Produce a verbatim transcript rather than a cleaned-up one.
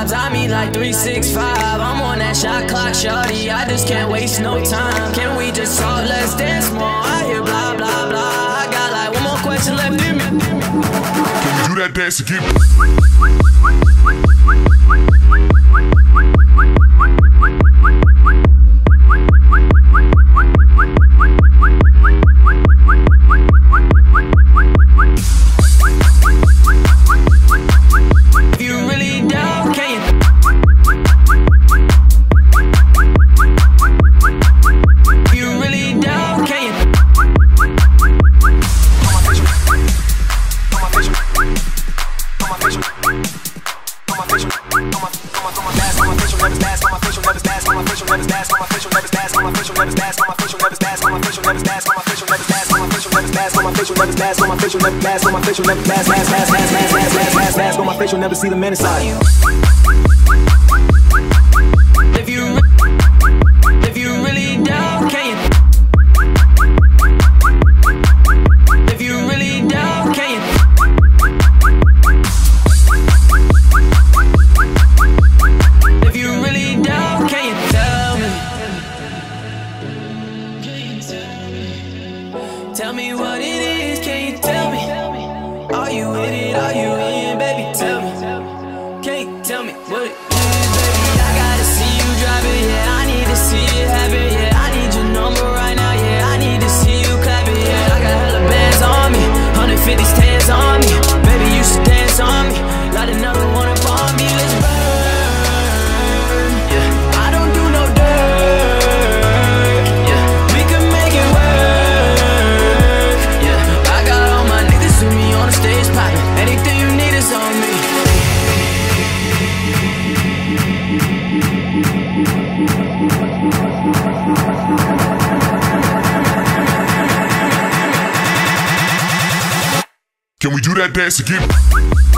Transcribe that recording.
vibes, I mean like three six five. I'm on that shot clock, shorty, I just can't waste no time. Can we just talk, let's dance more? I hear blah blah blah. I got like one more question left in me. Can we do that dance again? Never see the man inside you. If you, if you really down, can you? If you really down, can you? If you really down, can you tell me? Tell me what it is, can you tell me? Are you with it, are you in, baby, tell me. Can you tell me what it is, baby? I gotta see you drive it, yeah, I need to see it happen, yeah. I need your number right now, yeah, I need to see you clap it, yeah. I got hella bands on me, one fifty stands on me. Baby, you should dance on me, light another one up on me, let's burn, yeah. I don't do no dirt, yeah. We can make it work, yeah. I got all my niggas with me on the stage poppin'. Anything you need is on me. Can we do that dance again?